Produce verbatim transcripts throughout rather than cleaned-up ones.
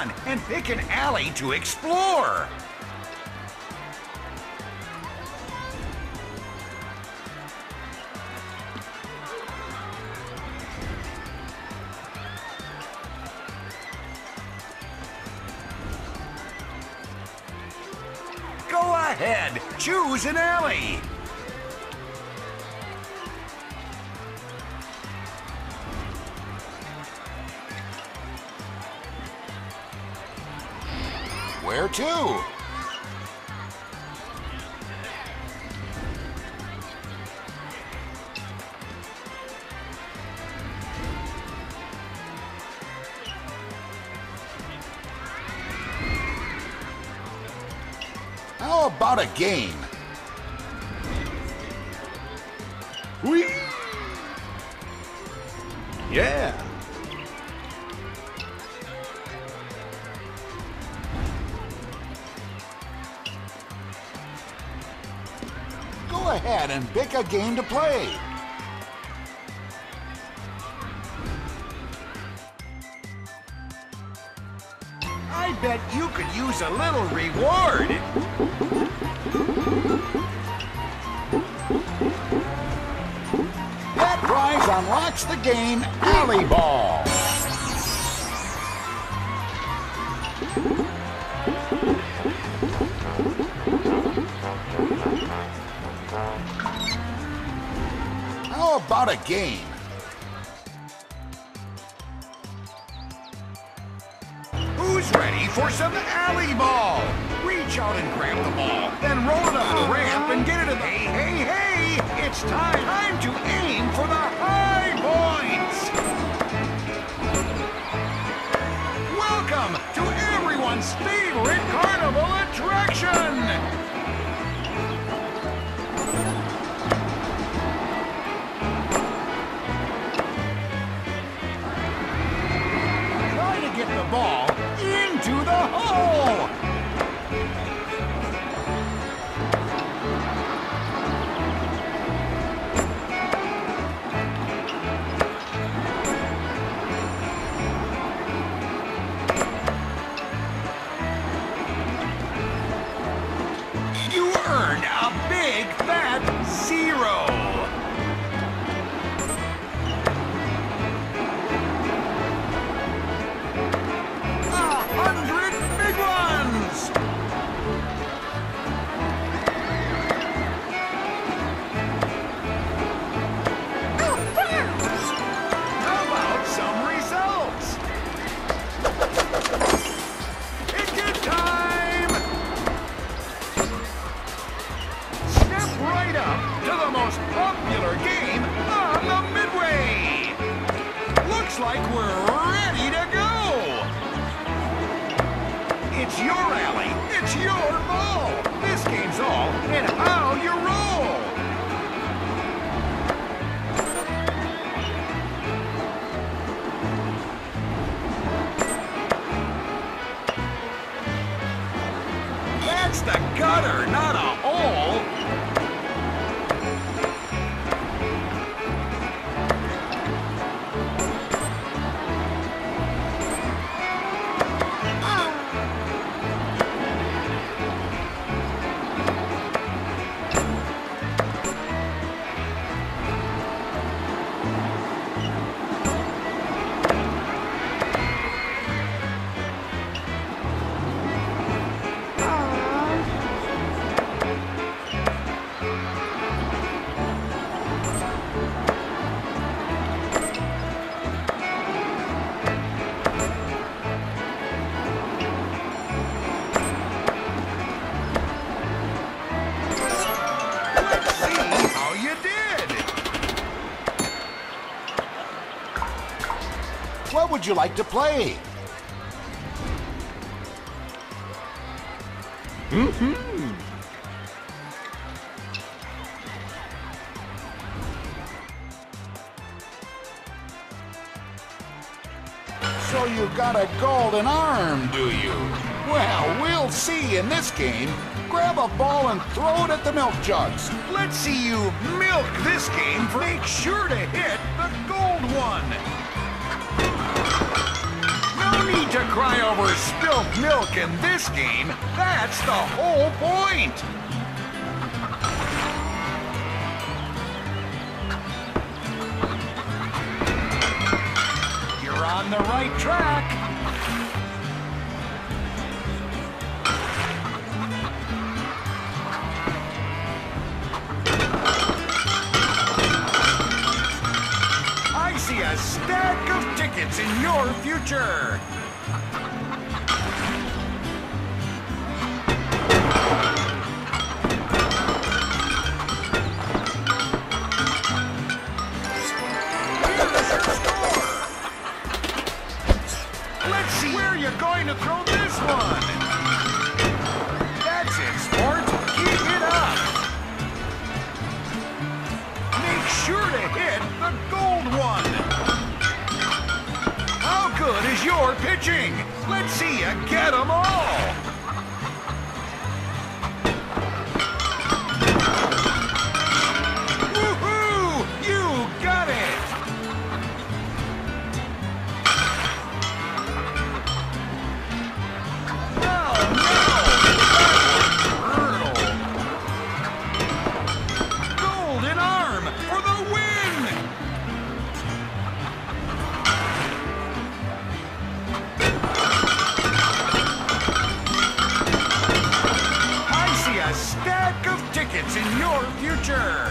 on and pick an alley to explore. Go ahead, choose an alley. Where to? How about a game? Whee! Yeah. Go ahead and pick a game to play. I bet you could use a little reward. That prize unlocks the game Alley Ball. How about a game? Who's ready for some Alley Ball? Reach out and grab the ball, then roll it up the ramp and get it in the... Hey, hey, hey! It's time, time to aim for the high points! Welcome to everyone's favorite carnival attraction! Get the ball into the hole! You earned a big fat zero! Like we're ready to go! It's your alley, it's your ball! This game's all in how you roll! That's the gutter, not a hole! What would you like to play? Mm-hmm. So you got a golden arm, do you? Well, we'll see in this game. Grab a ball and throw it at the milk jugs. Let's see you milk this game. For make sure to hit the gold one. No need to cry over spilt milk in this game. That's the whole point. You're on the right track. I see a stack of tickets in your future. Let's see where you're going to throw this one. That's it, sport. Keep it up. Make sure to hit the gold one. How good is your pitching? Let's see you get them all. Woohoo! You got it. Stack of tickets in your future.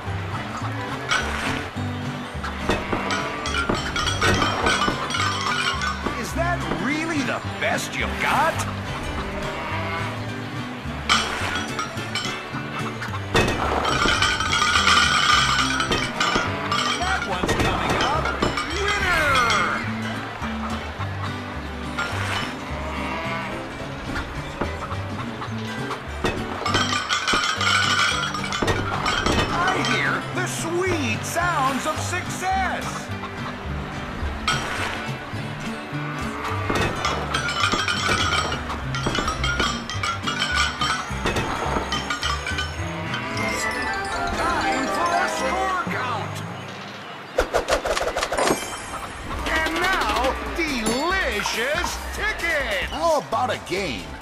Is that really the best you've got? That one's coming up. Winner! The sweet sounds of success. Time for a score count. And now, delicious tickets. How about a game?